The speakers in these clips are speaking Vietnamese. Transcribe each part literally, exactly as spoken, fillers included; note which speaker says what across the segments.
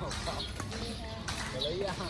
Speaker 1: Xử lý á.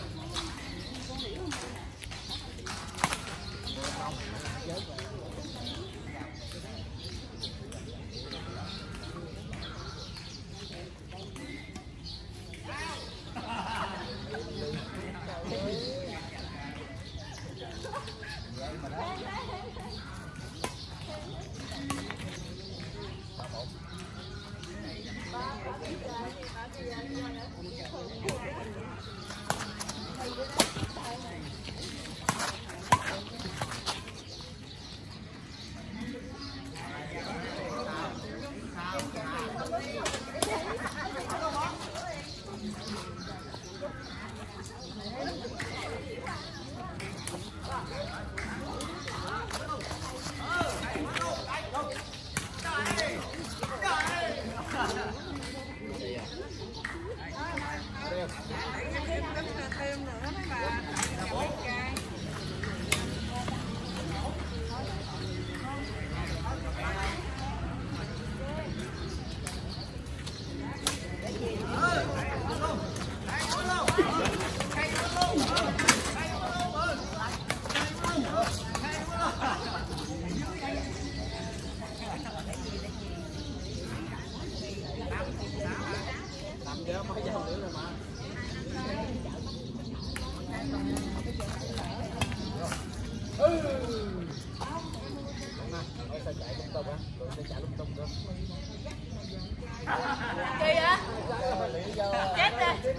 Speaker 2: Kỳ á? Chết rồi.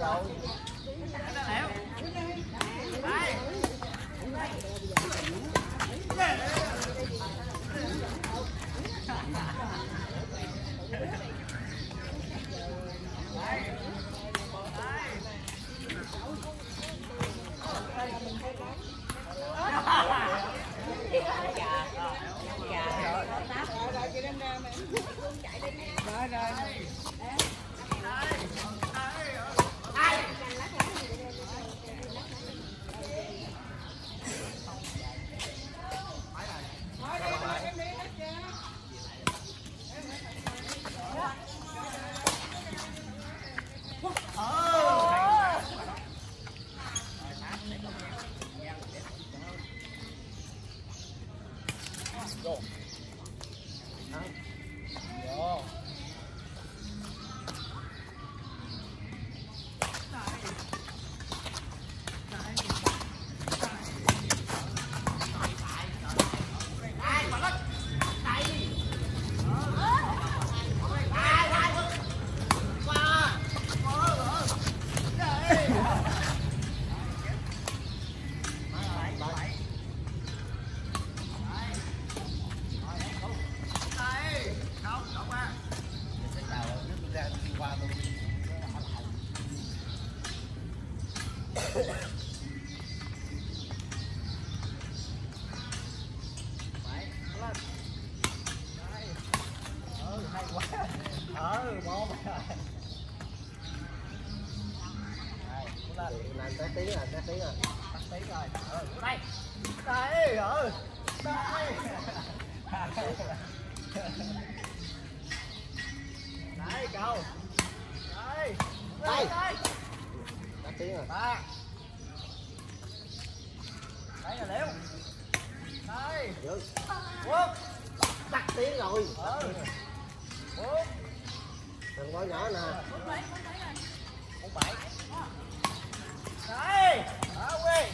Speaker 2: Rồi rồi.
Speaker 1: Go. Go. Ờ, bố mày rồi. Đây, lên tới tiếng rồi, tới tiếng rồi. Tắt tiếng rồi. Ờ, đây. Đây, ừ. Đây. Đây, cầu. Đây. Đây. Tắt tiếng rồi. Ba. Đây là Liễu. Đây. Được. Quốc. Tắt tiếng rồi. Ừ. Quốc. Đừng có nhỏ nè. Bốn bảy. Bốn bảy. Đây. Đó quê.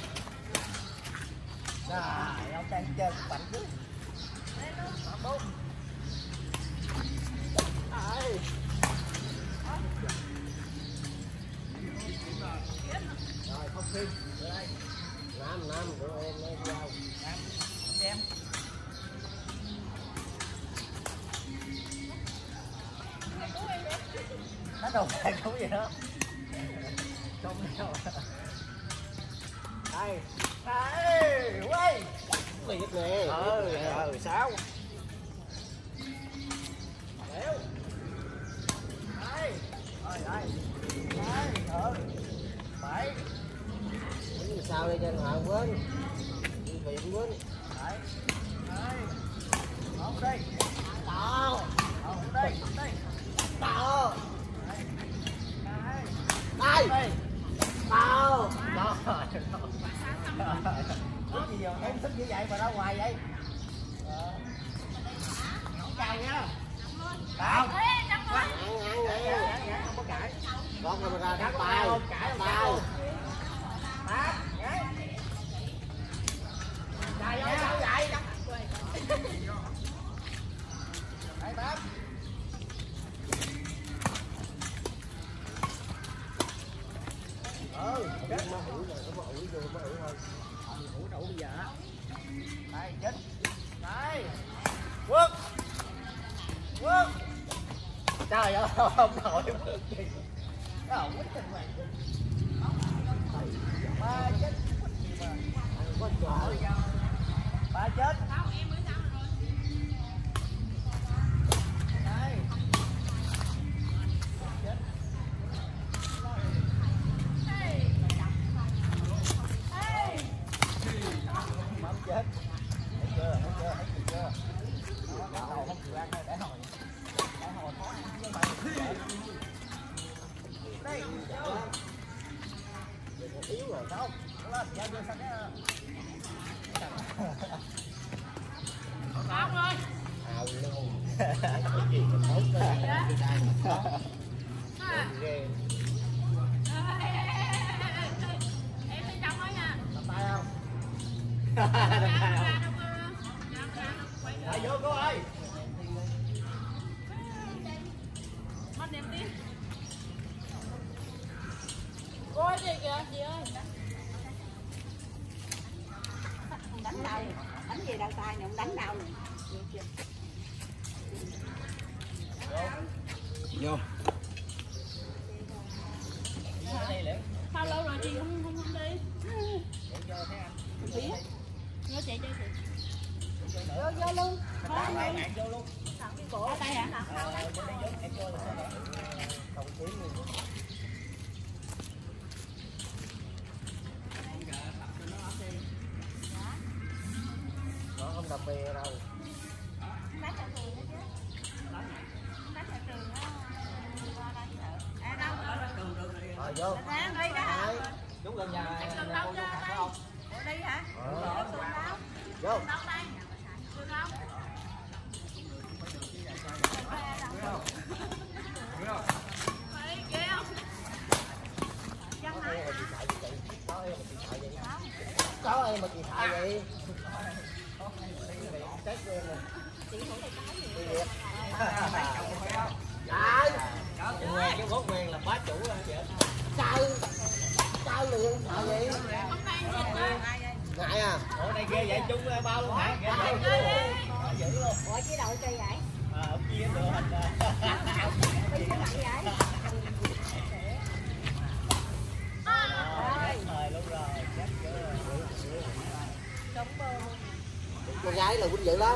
Speaker 1: Rồi, ông đang chơi cái bánh chứ. Đúng. Đây. Rồi, không phim. Đây. Năm, năm, của em lấy dao. Năm, em. Nó đâu phải cũng vậy đó. Không nào. Đây. Đây, quay. Liệt nè. Ừ, ừ, sáu. Đéo. Đây. Rồi, đây. Đây, ừ. Bảy. Đứng sao đi cho họ quên. Đi viện quên. Đấy. Đây. Một đi. Đó. Một đi, một đi. Đó. Đây. Đây. đây. Tao.
Speaker 3: Đó. Có gì đâu, em thích như vậy mà ra hoài vậy. Không chào nha. Tao.
Speaker 1: Ngắn ngắn ngắn.
Speaker 3: Không có cãi.
Speaker 1: Con rồi ra đá tao. Tao.
Speaker 3: Tao. Trời ơi sao vậy? Đây Tao.
Speaker 1: Ừ, nó ủi rồi, nó ủi vô, nó ủi thôi.
Speaker 3: Ủi đủ bây giờ á. Đây, chết. Đây. Quốc. Quốc. Trời ơi, ông nội Quốc gì. Cái ổng quýt tình hoàng. Ba chết.
Speaker 1: Có trời.
Speaker 3: Ba chết. Đây. Chết. Mắm chết. Thấy chưa? Thấy chưa? Thấy chưa? Đó, hồi không chịu ăn thôi, để hồi. Để hồi khó ăn với mày. Đây.
Speaker 1: Yếu rồi.
Speaker 3: Không. Lên, giao vô xanh đó.
Speaker 2: Không rồi.
Speaker 1: Hào luôn. Cái gì mà tốt đó. Ghê.
Speaker 2: Em đi trong đó nha.
Speaker 3: Làm tay không? Lại vô cô ơi.
Speaker 2: Mất niềm tin. Cô ơi gì kìa, chị ơi.
Speaker 4: Đánh đau, đánh gì đau tay này, không đánh đau này.
Speaker 1: Vô.
Speaker 2: Sao lâu rồi chị không không không đi?
Speaker 3: Không
Speaker 2: biết. Nhớ chị chơi chị.
Speaker 4: Vô vô luôn.
Speaker 3: Bạn bạn vô luôn.
Speaker 4: Cổ ở đây hả?
Speaker 3: Ờ, bên đây vô, em vô là sao để đồng chí luôn.
Speaker 1: Nó không đập bè đâu.
Speaker 4: Đánh ở trường đó chứ. Đánh ở trường đó. Qua đánh sợ. À đâu?
Speaker 1: Rồi vô.
Speaker 4: Đánh đi đó.
Speaker 3: Đúng gần nhà nhà
Speaker 2: Trường
Speaker 3: cô
Speaker 2: đâu
Speaker 3: vô
Speaker 2: cho
Speaker 3: phải
Speaker 2: đây?
Speaker 3: không?
Speaker 4: Đi hả?
Speaker 1: Ờ.
Speaker 4: Trường đâu?
Speaker 1: Vô.
Speaker 2: Đâu đây? Trường đâu? Phải ghê không?
Speaker 1: Có em mà chị chạy chị chạy. Có em mà chị chạy vậy. Có em mà chị chạy vậy. Chết em rồi. Đi Việt. Trời.
Speaker 3: Nguyên cái gốt nguyên là bá chủ rồi vậy.
Speaker 1: Sao? Sao liền sợ vậy?
Speaker 2: Không đang dịch đó.
Speaker 1: Ngại à?
Speaker 3: Ủa này ghê vậy chung bao luôn hả? Ghê vậy. Ờ, dữ luôn.
Speaker 4: Ủa chứ đâu chơi vậy?
Speaker 3: À, ông chia được hình
Speaker 4: Đi cái vậy vậy?
Speaker 3: thời luôn rồi, chết chưa.
Speaker 1: Con gái là quýnh dữ lắm.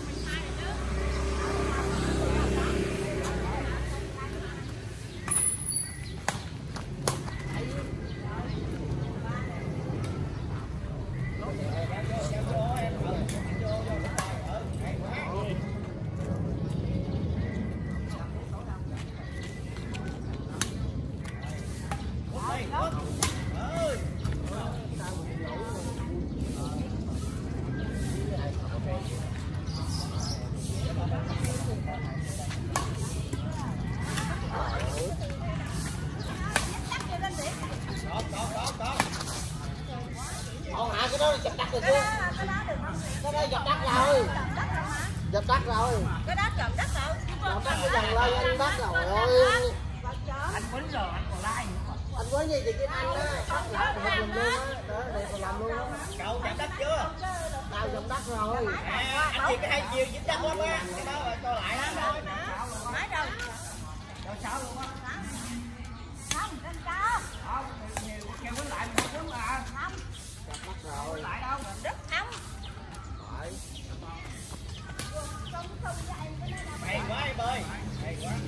Speaker 1: Còn hả, cái đó là dập đất rồi chưa? Cái đó dập đất rồi. Dập đất rồi.
Speaker 4: Cái đó trộm đất rồi.
Speaker 1: Dập đất cái dần lên anh đất rồi. Ôi.
Speaker 3: Anh quýnh rồi, anh còn like nữa.
Speaker 1: Anh có gì thì cái anh đó, bắt lại còn làm luôn á. Đó, để còn làm luôn á.
Speaker 3: Cậu dập đất chưa?
Speaker 1: Tao dập đất rồi.
Speaker 3: À, anh chị có hai chiều dính đất lắm á. Cái đó rồi coi lại đó thôi.
Speaker 4: Nói đâu?
Speaker 3: Đâu sao luôn á.
Speaker 4: Không, trên cao.
Speaker 3: Không, nhiều kêu quýnh lại mình quýnh mà.
Speaker 4: Không,
Speaker 1: Dập đất rồi.
Speaker 3: Lại đâu?
Speaker 4: rất nóng.
Speaker 1: Phải.
Speaker 4: Không không dạy cái đó là
Speaker 3: Hay quá em ơi. Hay quá.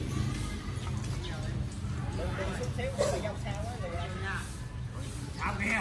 Speaker 3: Đừng đừng chút xíu nữa mà dâu sao á thì nha. Sao kìa.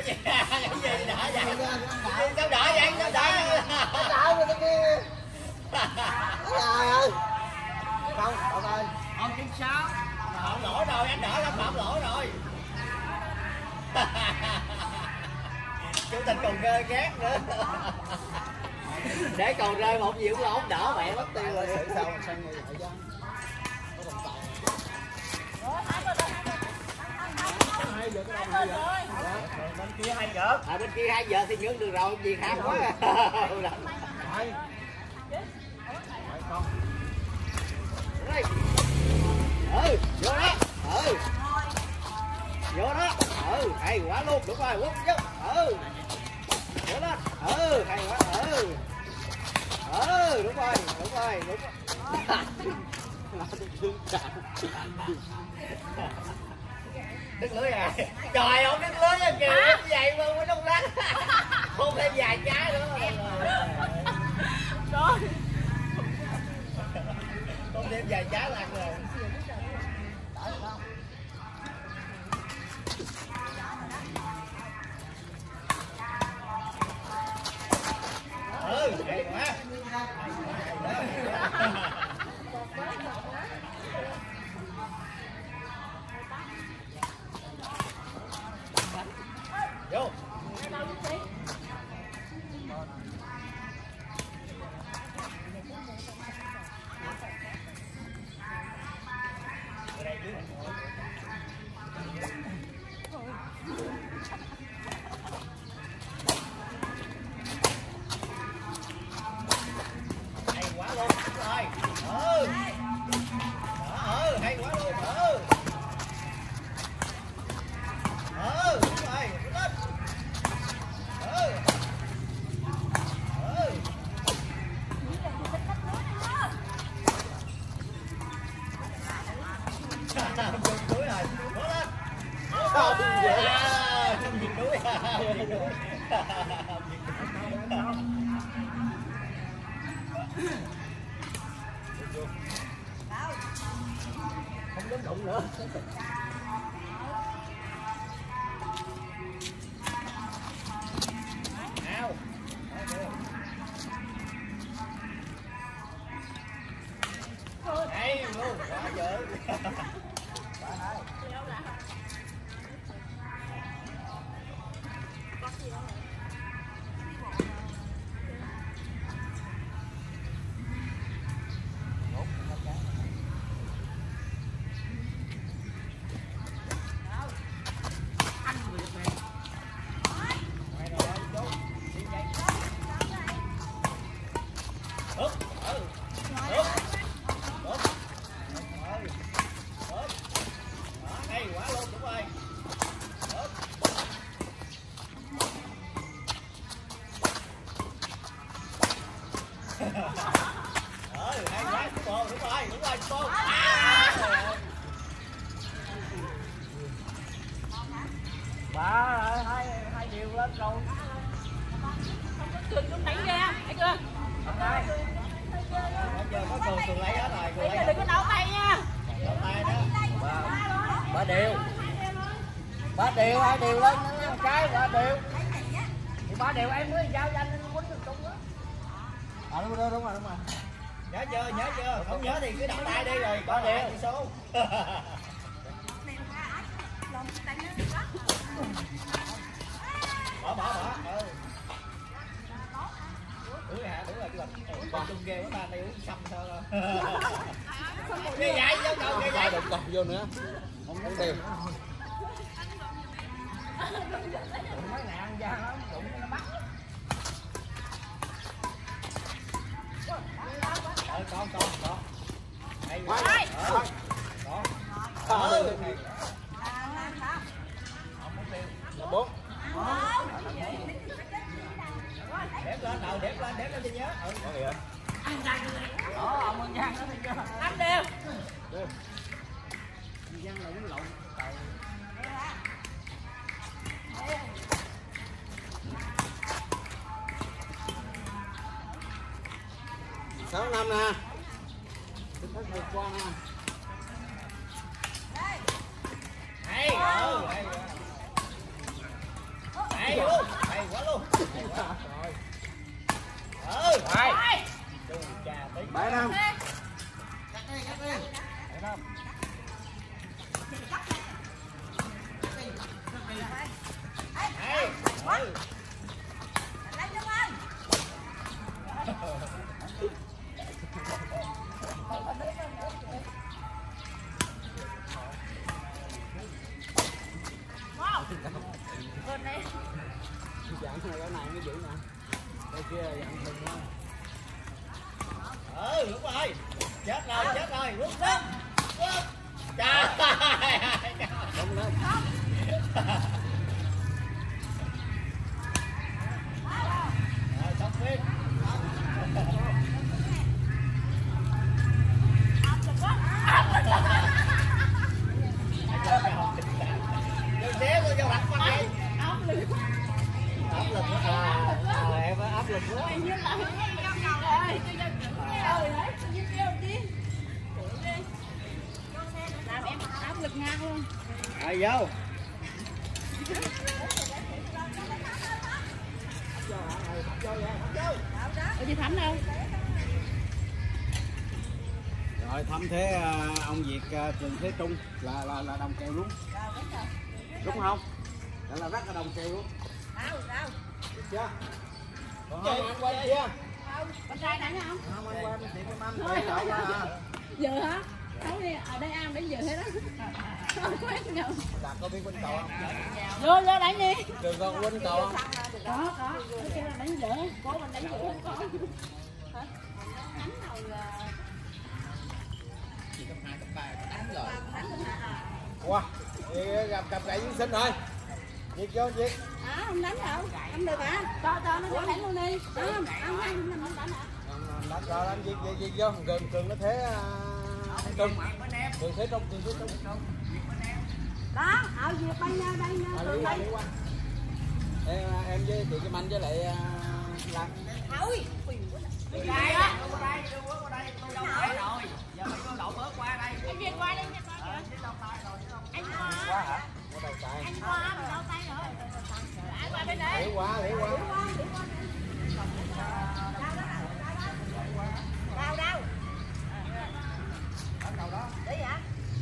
Speaker 3: gì cái gì đỡ vậy sao đỡ vậy sao đỡ
Speaker 1: đỡ rồi cái kia trời ơi không cậu ơi
Speaker 3: không chín sáu phạm lỗi rồi anh đỡ là phạm lỗi rồi chủ tịch còn rơi ghét nữa để còn rơi một gì cũng là không đỡ mẹ mất tiêu rồi
Speaker 1: xử sao mà sang như vậy chứ có đồng tài hai giờ cái đâu
Speaker 3: bên kia hai giờ à bên kia hai giờ thì nhớ được rồi gì khác quá
Speaker 1: phải không
Speaker 3: ừ vô đó ừ vô đó ừ hay quá luôn đúng rồi quất chứ ừ vô đó ừ hay quá ừ ừ đúng rồi đúng rồi đúng đứt lưới à trời ơi đứt lưới á kìa vậy mà mới đông lắm không thêm vài trái nữa
Speaker 2: Rồi.
Speaker 3: không thêm vài trái là ăn rồi ừ hay quá vô hay quá luôn rồi ừ ừ hay quá luôn ừ ừ đúng rồi lên ừ ừ không dùng túi rồi cố lên
Speaker 1: không vậy
Speaker 3: à, không dùng túi không dùng túi
Speaker 1: không dám đụng nữa
Speaker 3: nào hay luôn quá dữ Úp, ừ, úp, úp, ừ, úp, đó, hay quá luôn, đúng rồi, úp, ừ, hay quá, đúng rồi, đúng rồi, đúng rồi, cô, à,
Speaker 2: Bà ơi, hai hai điều lên rồi. Không có cười lúc nãy ra, thấy chưa?
Speaker 3: bây giờ có cường cường lấy hết rồi, cường
Speaker 2: Bây
Speaker 3: lấy
Speaker 2: giờ
Speaker 3: hết,
Speaker 2: đừng có đau tay nha.
Speaker 3: đổ tay đó,
Speaker 1: ba ba đều ba đều hai đều lên một cái ba đều
Speaker 2: Thì ba điều em mới giao cho anh anh quýnh được tung á.
Speaker 1: à đúng rồi đúng rồi đúng rồi
Speaker 3: nhớ chưa, nhớ chưa, không nhớ thì cứ đập tay đi rồi, có đều số. bỏ bỏ bỏ ừ đúng rồi hả đúng rồi cái bạch còn chung ghê quá ta đây uống xăm sao rồi như vậy vô cầu như vậy
Speaker 1: đụng cọc vô nữa không không đều
Speaker 2: Mấy này ăn da nó đụng nó bắt.
Speaker 3: ờ con con con hay quá
Speaker 1: Ơi.
Speaker 3: ờ con
Speaker 1: ừ
Speaker 3: ừ
Speaker 1: là bốn
Speaker 3: đếm lên đầu đếm lên đếm lên cho nhớ ừ
Speaker 1: có nghĩa
Speaker 2: Đó, ông ăn Giang nó thấy chưa? Năm đều.
Speaker 1: Giang là uống lộn sáu năm nè tôi thấy vượt qua nè
Speaker 3: hay ừ hay hay luôn, hay quá luôn. Hay quá. Rồi. Ừ, rồi. Chu cha tí.
Speaker 1: Bảy năm.
Speaker 3: Cắt đi, cắt đi. Bảy năm. Hay. Ừ.
Speaker 4: Lấy cho ơi. Bên đây.
Speaker 1: Dặn này cái này mới giữ nè. Đây kia dặn thừng không?
Speaker 3: Ừ, đúng rồi. Chết rồi, chết rồi. Rút rút. Rút. Trời.
Speaker 1: Không lên.
Speaker 3: Rồi, xong phim. Đừng xé tôi cho đặt con đi.
Speaker 2: Áp lực.
Speaker 3: Áp lực quá à. À, em áp lực quá.
Speaker 2: Như là rồi, tôi cho chữ rồi đấy, tôi giúp kêu đi. Đi. Làm em áp lực ngang luôn.
Speaker 3: Rồi vô.
Speaker 2: Ở chị Thắm đâu?
Speaker 1: Rồi thăm thế uh, ông Việt uh, Trường Thế Trung là là là đồng kèo luôn. Đúng không? Đó là rất là đồng kèo luôn.
Speaker 4: Đâu, đâu.
Speaker 1: Được chưa? Còn không ăn quên kia.
Speaker 2: Con trai đánh không?
Speaker 1: Không ăn quên thì cái mâm quay lại qua à.
Speaker 2: Giờ hả? Thấu đi, ở đây ăn đến giờ hết á. Quét nhau.
Speaker 1: Đạt có biết quýnh cầu không?
Speaker 2: Vô, vô đánh đi.
Speaker 1: Trường con quýnh cầu không?
Speaker 2: Có, có. Cái kia là đánh dở. Cố mình đánh dở không có. Hả? Đánh nào là...
Speaker 3: Cấp hai, cấp ba đánh rồi.
Speaker 1: Wow, đi gặp cặp gậy sinh rồi. Việt vô Việt.
Speaker 2: À, không đánh đâu. Không được hả? Cho, cho nó đánh luôn đi. Không, không, không, không đánh hả?
Speaker 1: Đánh rồi anh Việt Việt Việt vô Cường Cường nó thế Cường Cường Thế Trung Cường Thế Trung.
Speaker 2: Đó, ở Việt bay nha, bay nha.
Speaker 1: Lý qua, Lý qua. Em, em với chị Kim Anh với lại Lan.
Speaker 4: Thôi.
Speaker 3: Đây, đây, qua đây, đưa bước qua đây, tôi đâu tay rồi. Giờ mày có đổ bước qua đây.
Speaker 4: Anh Việt qua đi, Việt qua kìa.
Speaker 3: Chứ đâu tay rồi, chứ đâu.
Speaker 4: Anh qua.
Speaker 1: Quá hả? Có đầu tay.
Speaker 4: Anh qua, mình đâu tay rồi. Anh qua bên đây.
Speaker 1: Lý qua, Lý qua.
Speaker 4: Đâu đâu.
Speaker 3: Ở đâu đó.
Speaker 4: Đấy hả?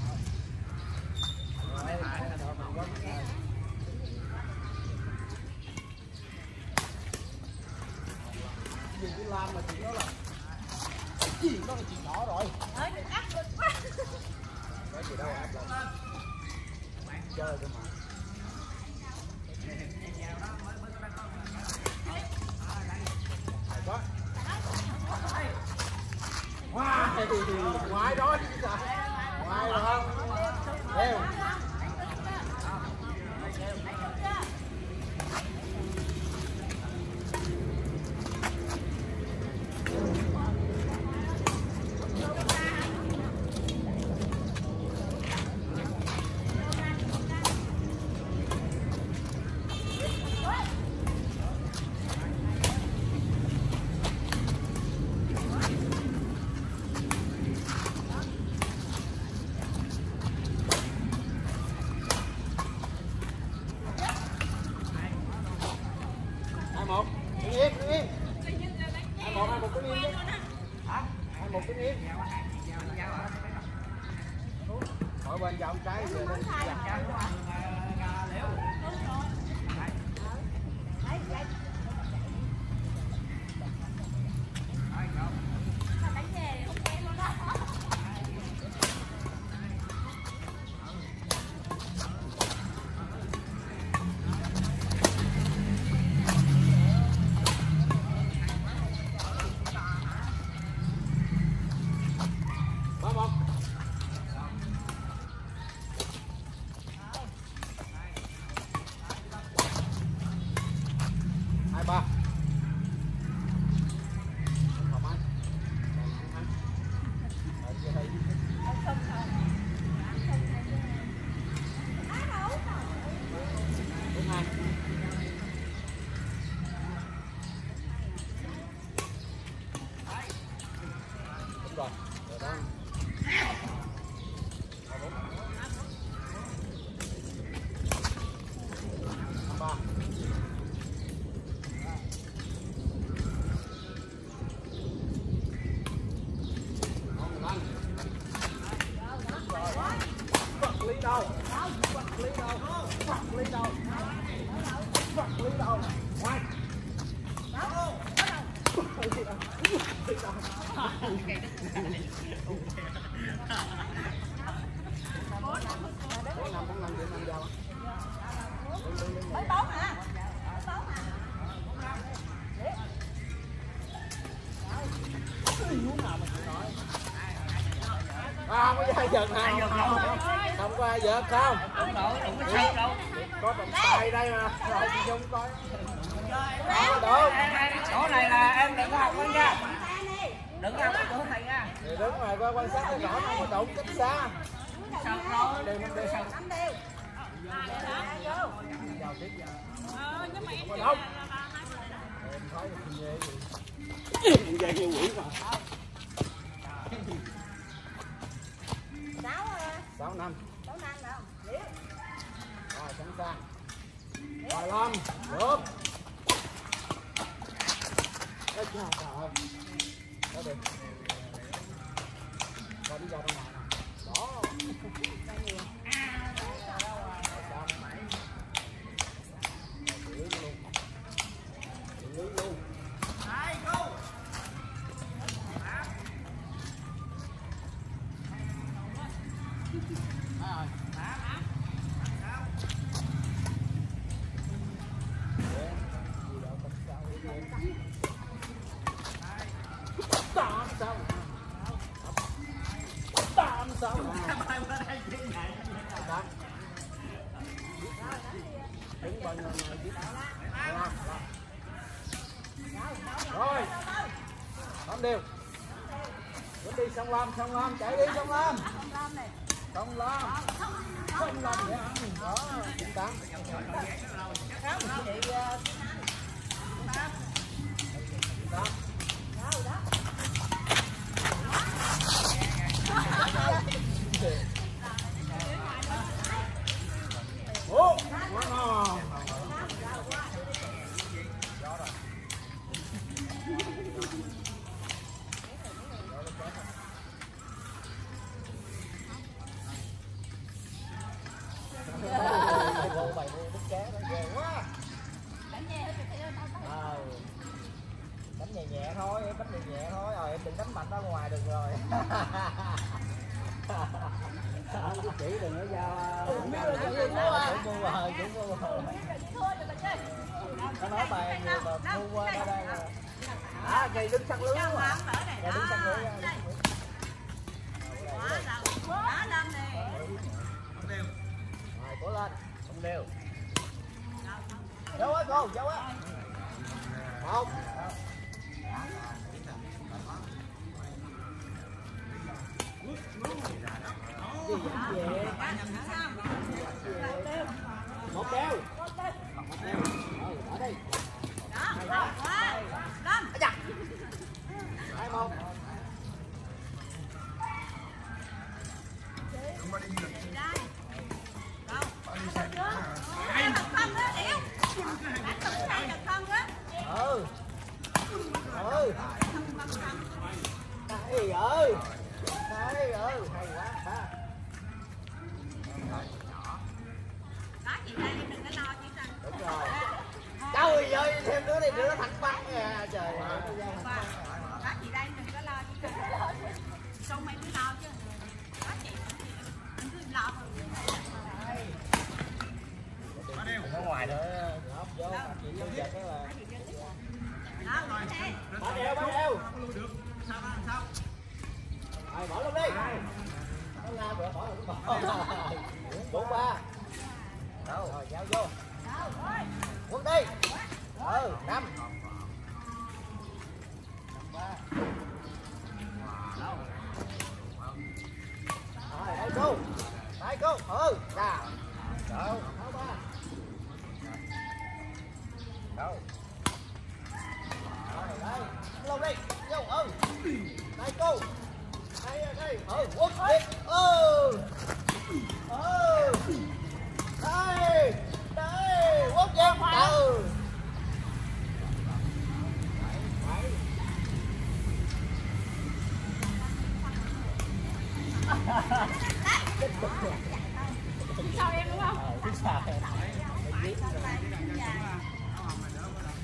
Speaker 1: Gì cứ làm mà chuyện đó là chuyện đó là chuyện nhỏ rồi.
Speaker 4: Ơi, đừng áp lực quá.
Speaker 1: Có gì đâu áp lực. Chơi cơ mà. Có. Ngoài ngoài đó chứ sao? Ngoài rồi không? Theo. Hai một, đứng yên, đứng yên. Hai một, hai một, đứng yên chứ. Hai một, đứng yên. Ở bên vòng trái giờ lên giặt trái. Ba một. Hai ba. Không ăn. Không ăn. Ở kia đây. Đúng hai. Đúng rồi. Rồi đó. Ba.
Speaker 4: Mới bốn hả?
Speaker 1: À, không có ai giật nào. Không có ai giật không?
Speaker 3: Đúng rồi, đừng có sâu đâu.
Speaker 1: Có trọng tài đây mà. Rồi chị Dung coi.
Speaker 3: Đó,
Speaker 1: Đó,
Speaker 3: chỗ này là em đừng có học con nha. Đừng có học chỗ thầy nha.
Speaker 1: thì đứng ngoài coi quan sát cái rõ không có đụng cách xa.
Speaker 3: Sao rồi?
Speaker 1: Đều năm đều.
Speaker 4: Năm đều.
Speaker 1: Chào tiếp giờ.
Speaker 2: Ờ, nhưng mà em
Speaker 1: Không
Speaker 2: chưa
Speaker 1: đâu.
Speaker 2: là- là- là hai mươi lẻ.
Speaker 1: Em thấy là như vậy gì? Vậy như quỷ mà.
Speaker 4: Sáu
Speaker 1: Sáu năm.
Speaker 4: sáu năm đâu. Liễu.
Speaker 1: Rồi sẵn sàng. Rồi Lâm, được. Ê, trời ơi. Đó đi. Rồi đi ra bên ngoài nè. Đó. Xử lý luôn. Xử lý luôn. Tám sáu. Tám sáu. Tám. Đứng bên này chứ. Rồi. Bấm đều. Bấm đi sông Lam, sông Lam chạy đi sông Lam. Sông Lam. Sông Lam để ăn. Đó, chín tám. Ủa, quá ngon. Vô bày mua cá đó ghê quá. Ờ. Đánh nhẹ nhẹ thôi, em đánh nhẹ nhẹ thôi, rồi em đừng đánh mạnh ra ngoài được rồi. Không có chỉ đừng có giao. Không biết là chủ mua à. Chủ mua rồi, chủ mua rồi. Nó nói bài người mà mua qua đó đây. À, cây đứng sắt lưới mà. Cây đứng sắt lưới.
Speaker 4: Quá năm nè.
Speaker 1: Rồi, cố lên, không đều. Dấu á cô, dấu á. Một. Gì vậy? Một keo. Một keo. Rồi, ở đây.
Speaker 4: Đó, quá. Năm.
Speaker 1: Hai một. Ừ. Ừ. Đây ơi. Đây ơi, hay quá ba. Đúng rồi. Trời ơi, thêm đứa này nữa nó thẳng bắn kìa. Trời ơi.
Speaker 4: Bác chị đây đừng có lo chứ. Xong mày cứ lo chứ. Bác chị anh cứ lo.
Speaker 1: Ở ngoài nữa ngóp vô chị vô giật đó là.
Speaker 4: Đó, đi.
Speaker 1: Bá đeo, bá đeo. Rồi bỏ luôn đi. Nó la bữa bỏ rồi cũng bỏ. Bốn ba. Đâu rồi giao vô. Quất đi. Ừ, năm. Rồi, đây cô. Đây cô. Ừ, chà. Đâu, sáu ba. Đâu. Rồi, đây. Luôn đi. Vô, ừ. Đây cô. Đây, đây. Ừ, quất đi. Ừ. Ừ. Đây. Đây. Quất vô. Ừ.
Speaker 2: Sao em đúng không?
Speaker 1: Ờ, biết sao.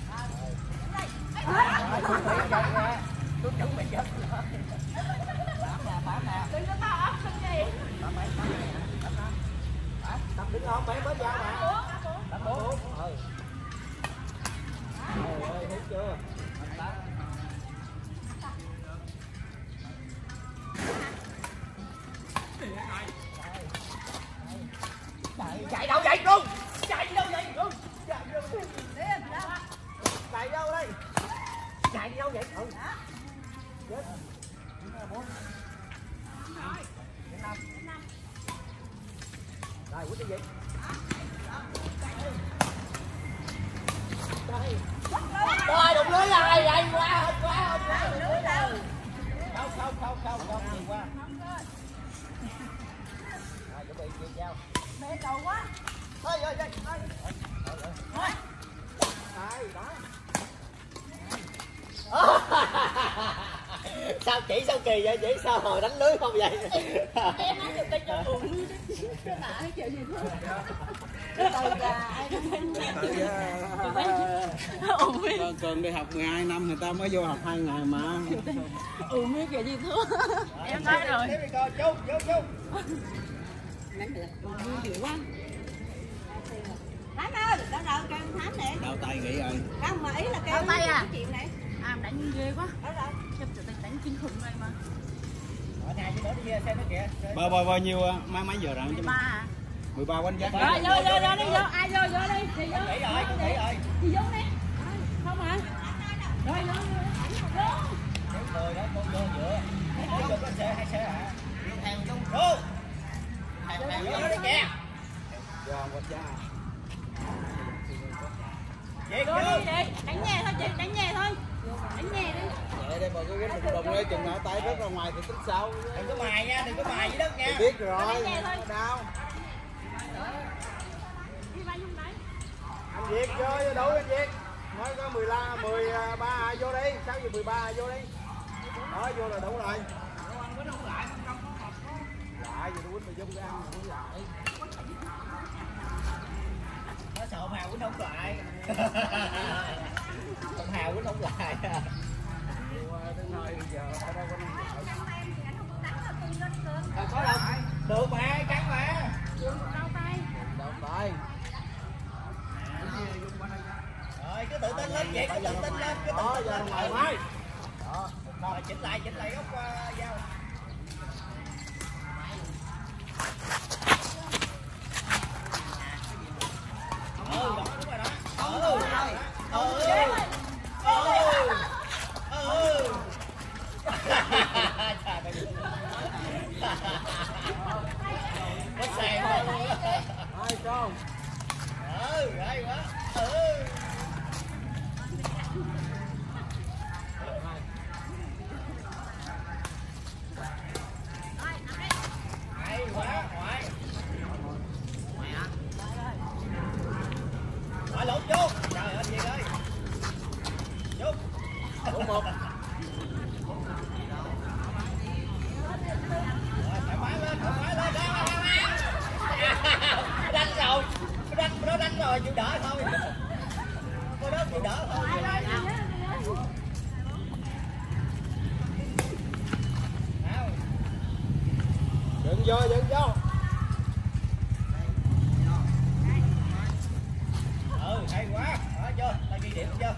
Speaker 3: chạy đâu đây? Chạy đi đâu vậy? Ừ. Chết. Bốn. Năm. Rồi, quýt cái gì? Đây. Rồi, đụng lưới rồi, hay quá, hết quá, hết quá, đụng lưới rồi. Không, không, không, không, không, nhiều quá. Rồi, chuẩn bị chia nhau.
Speaker 2: Mẹ cầu quá.
Speaker 3: Thôi, rồi, rồi, thôi. Thôi. Đây, đó. Sao chỉ sao kỳ vậy? Chỉ sao hồi đánh lưới không vậy?
Speaker 2: Em nói được cái cho uống cái bà cái chuyện gì thôi. Từ là ai cũng
Speaker 5: Cường, Cường đi học mười hai năm người ta mới vô học hai ngày mà.
Speaker 2: uống cái kiểu gì thôi. Em nói rồi.
Speaker 3: Chú, chú, chú.
Speaker 2: Uống nhiều quá. Thám ơi, đâu đâu kêu Thám nè.
Speaker 5: Đau tay nghỉ rồi.
Speaker 2: Không mà ý là kêu
Speaker 4: tay à?
Speaker 2: cái chuyện này.
Speaker 4: À đánh ghê quá.
Speaker 2: Ở đâu?
Speaker 4: Em tự đánh đánh kinh khủng này mà.
Speaker 3: Ở nhà chứ nữa đi xem nó kìa.
Speaker 5: Bao bao bao nhiêu mấy mấy giờ rồi?
Speaker 4: Ba à?
Speaker 5: mười ba quánh giác.
Speaker 4: Rồi vô vô vô đi vô, ai vô vô đi, đi vô.
Speaker 3: Nghỉ rồi, cũng nghỉ rồi.
Speaker 4: Đi vô đi. Không hả? Rồi vô vô.
Speaker 3: Những người đó con vô giữa. Vô vô có xe hai xe hả? Thèo chung. Vô. Thèo thèo vô đi kìa.
Speaker 5: Giòn quá cha.
Speaker 3: Về
Speaker 4: Vô đi đi, đánh nhẹ thôi chị, đánh nhẹ thôi. Đánh nhẹ đi.
Speaker 5: Vậy đây mà cái quýnh đụng đụng lên chừng nào tay rớt ra ngoài thì tính sao?
Speaker 3: Đừng có mài nha, đừng có mài dưới đất nha.
Speaker 5: Biết rồi. Đau.
Speaker 4: Đi bay không đấy.
Speaker 5: Anh Việt vô vô đủ anh Việt. Mới có mười ba mười ba vô đi, sáu giờ mười ba vô đi. Đó vô là đủ rồi. Lại gì quýnh mà dung ra ăn cũng lại.
Speaker 3: Nó sợ ông Hào quýnh không lại. Ông Hào quýnh không lại. Đâu có đâu. Được mà, cắn mà.
Speaker 4: Đau tay.
Speaker 5: Đâu tay.
Speaker 3: Rồi cứ tự tin lên vậy, cứ tự tin lên, cứ
Speaker 5: Đó
Speaker 3: tự tin
Speaker 5: giờ
Speaker 3: lên.
Speaker 5: ngoài máy.
Speaker 3: Đó, rồi chỉnh lại, chỉnh lại góc uh, dao. Ừ, đó, đúng rồi đó. Ừ, ừ, ừ, ừ, ừ. Có sàn luôn á.
Speaker 5: Hai con.
Speaker 3: Ừ, hay quá. Ừ. Hay quá, ngoại. Ngoại lộn vô. Trời ơi, gì ơi. Vô.
Speaker 5: Đúng một.
Speaker 3: Rồi, thoải mái lên, thoải mái lên. Đánh rồi. Đánh, nó đánh rồi, chịu đỡ thôi. Cô đó chịu đỡ thôi.
Speaker 5: Đừng vô, đừng vô.
Speaker 3: Ừ, hay quá. Đó chưa? Ta ghi điểm chưa?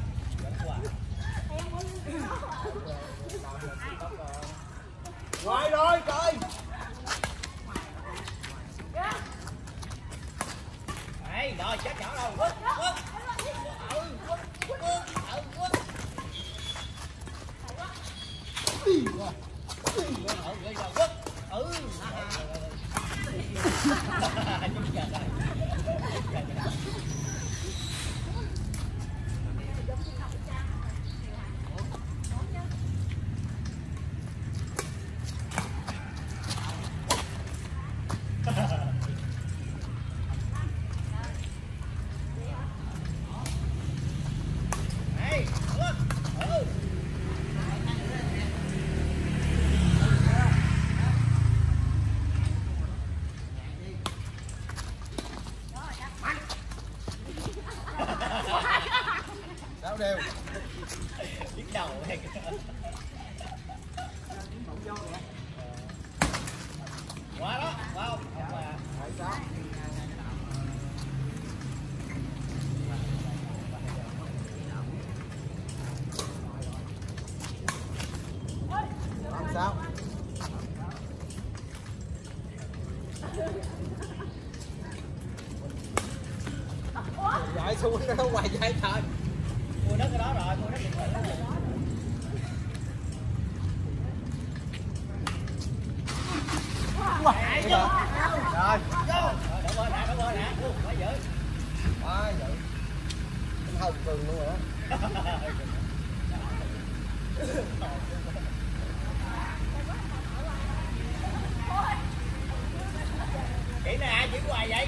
Speaker 5: Ngoài rồi trời.
Speaker 3: Đấy, rồi chết nhỏ đâu. Quất, quất. Ừ, quất, quất, ừ, quất. Ừ, rồi, quất. Ừ. Chúng giờ rồi. Hey, look. Oh.
Speaker 5: Sao đều.
Speaker 3: Biết đầu này. Quá đó, wow.
Speaker 5: Tại sao? Làm sao? Dạy xuống nó hoài dạy trời.
Speaker 3: Mua đất cái đó rồi. Rồi. Đổ bơi nè, đổ bơi nè. Quá dữ.
Speaker 1: Quá dữ. Cũng hơi cường luôn rồi đó.
Speaker 3: Chị nè, chị hoài vậy.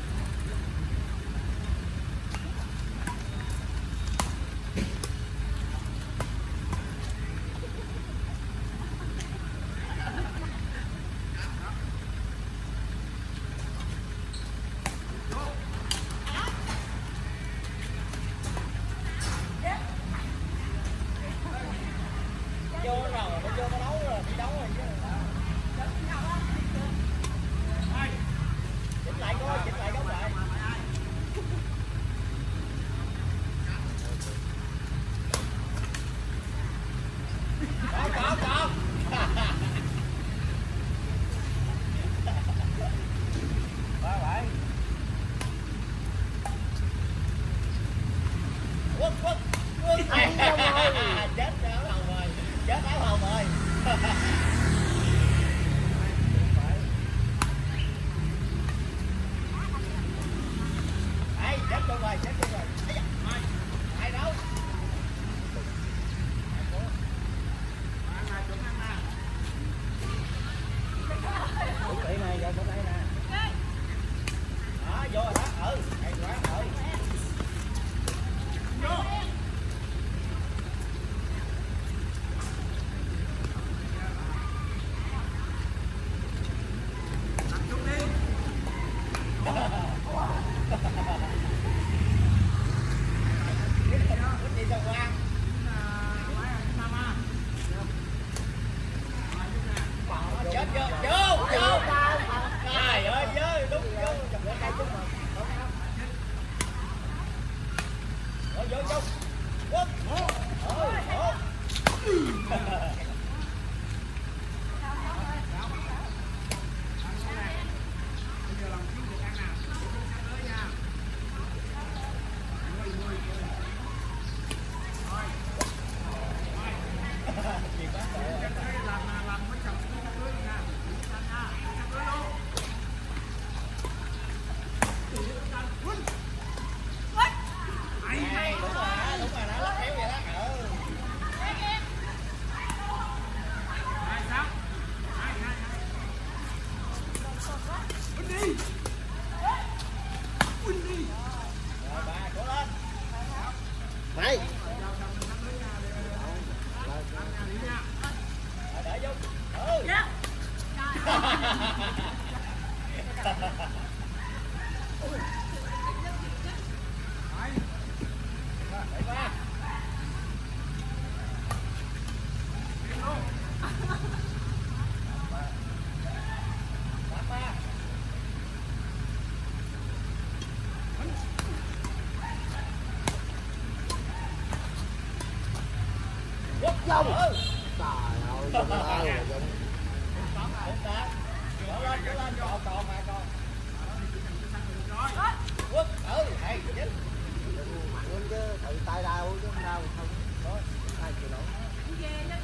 Speaker 3: Vô rồi, nó vô nó đấu rồi, đi đấu rồi chứ. Chỉnh lại coi, chỉnh lại góc lại. Còn, còn, còn. Ba bảy. Quất, quất, quất. Chết áo hồng rồi, chết áo hồng rồi. Ai chết luôn rồi, chết luôn rồi. Ai, ai đâu? Chuẩn bị này, vô chỗ đây nè. Đó, vô rồi đó, ừ, hay quá, ừ. Vô. Đi ra qua. Chết vô, vô, vô. Trời ơi, vô, đúng vô. Chồng vô cây chút mà. Vô, vô, vô. Quất. Ừ, tốt. Hay, đúng rồi đó, đúng rồi đó, lắc kéo vậy đó. Ừ. Rồi bà, cố lên.
Speaker 1: Mày.
Speaker 3: Rồi, đợi vô. Ừ. Đẩy qua. Bắt ba. Quất
Speaker 1: Long.
Speaker 3: ừ.
Speaker 1: Trời ơi, Dung ơi là Dung.
Speaker 3: Đúng đó. Cố lên, cố lên, còn, còn mà còn. Quất, ừ, hay, chết.
Speaker 1: Đừng mạnh lên chứ, tự tay đau chứ không đau không. Đó, tay chịu nổi.
Speaker 2: Về